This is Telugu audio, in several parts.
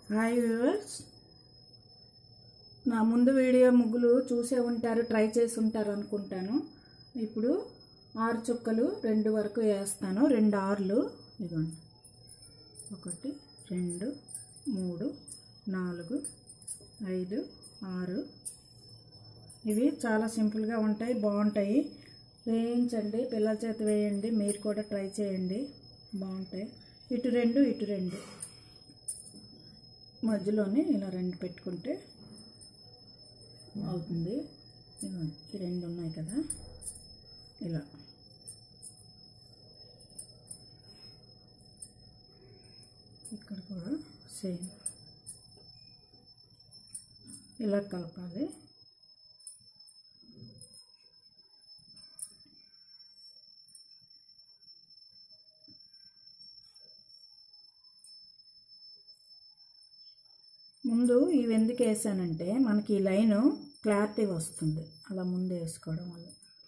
హాయ్ వ్యూవర్స్, నా ముందు వీడియో ముగ్గులు చూసే ఉంటారు, ట్రై చేసి ఉంటారు అనుకుంటాను. ఇప్పుడు 6 చుక్కలు 2 వరకు వేస్తాను. 2 ఆర్లు ఇదిగోండి. 1 2 3 4 5 6. ఇవి చాలా సింపుల్గా ఉంటాయి, బాగుంటాయి. వేయించండి, పిల్లల చేత వేయండి, మీరు కూడా ట్రై చేయండి, బాగుంటాయి. ఇటు 2 మధ్యలోనే ఇలా 2 పెట్టుకుంటే అవుతుంది. ఈ 2 ఉన్నాయి కదా, ఇలా ఇక్కడ కూడా సేమ్ ఇలా కలపాలి. ముందు ఇవి ఎందుకు వేసానంటే మనకి ఈ లైను క్లారిటీ వస్తుంది, అలా ముందు వేసుకోవడం వల్ల.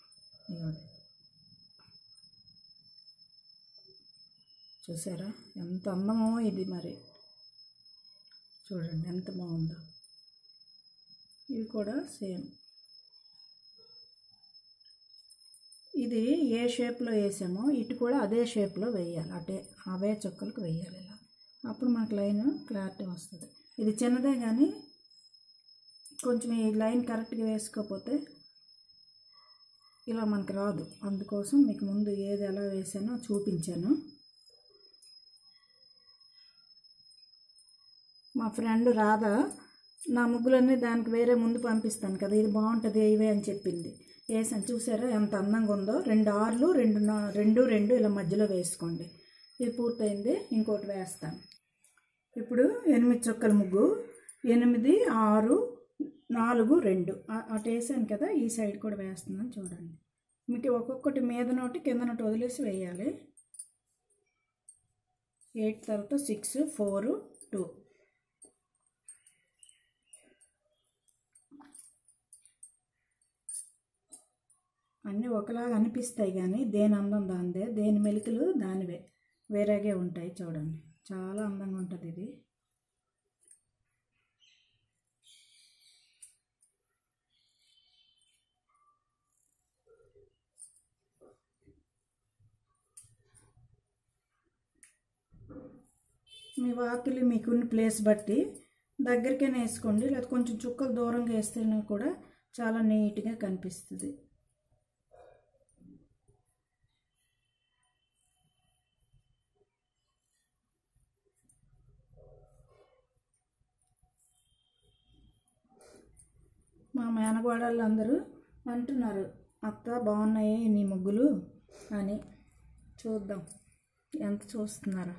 చూసారా ఎంత అందమో ఇది, మరి చూడండి ఎంత బాగుందో. ఇవి కూడా సేమ్, ఇది ఏ షేప్లో వేసామో ఇటు కూడా అదే షేప్లో వేయాలి, అవే చుక్కలకు వేయాలి. ఇలా అప్పుడు మనకు లైన్ క్లారిటీ వస్తుంది. ఇది చిన్నదే కానీ కొంచెం ఈ లైన్ కరెక్ట్గా వేసుకోకపోతే ఇలా మనకు రాదు. అందుకోసం మీకు ముందు ఏది ఎలా వేసానో చూపించాను. మా ఫ్రెండ్ రాధా నా ముగ్గులన్నీ దానికి వేరే ముందు పంపిస్తాను కదా, ఇది బాగుంటుంది ఇవే అని చెప్పింది. వేసాను, చూసారా ఎంత అందంగా ఉందో. 2 ఆర్లు 2 ఇలా మధ్యలో వేసుకోండి. ఇది పూర్తయింది, ఇంకోటి వేస్తాను. ఇప్పుడు 8 చుక్కల ముగ్గు, 8 6 4 2 అటు వేసాను కదా, ఈ సైడ్ కూడా వేస్తున్నాను. చూడండి, మీకు ఒక్కొక్కటి మీద నోటి కింద నోటి వదిలేసి వేయాలి. 8 తర్వాత 6 4 2. అన్నీ ఒకలాగా అనిపిస్తాయి కానీ దేని అందం దానిదే, దేని మెలికలు దానివే, వేరేగా ఉంటాయి. చూడండి చాలా అందంగా ఉంటుంది ఇది. మీ వాకిలి మీకున్న ప్లేస్ బట్టి దగ్గరికైనా వేసుకోండి, లేదా కొంచెం చుక్కలు దూరంగా వేస్తేనే కూడా చాలా నీట్గా కనిపిస్తుంది. మా మేనగోడళ్ళు అందరూ అంటున్నారు, అత్త బాగున్నాయి నీ ముగ్గులు అని. చూద్దాం ఎంత చూస్తున్నారో.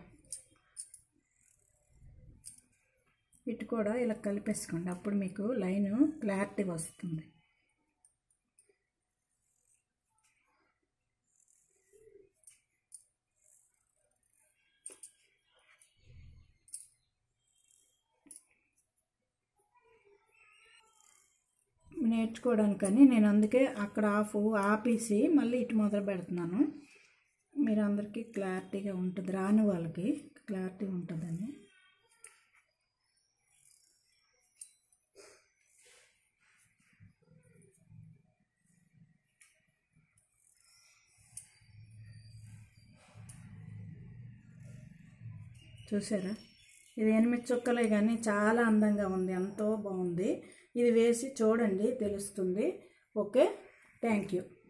ఇటు కూడా ఇలా కలిపేసుకోండి, అప్పుడు మీకు లైన్ క్లారిటీ వస్తుంది. నేర్చుకోవడానికని నేను అందుకే అక్కడ ఆపేసి మళ్ళీ ఇటు మొదలు పెడుతున్నాను. మీరు అందరికీ క్లారిటీగా ఉంటుంది, రాని వాళ్ళకి క్లారిటీ ఉంటుందని. చూసారా, ఇది 8 చుక్కలే కానీ చాలా అందంగా ఉంది, ఎంతో బాగుంది. ఇది వేసి చూడండి, తెలుస్తుంది. Okay, thank you.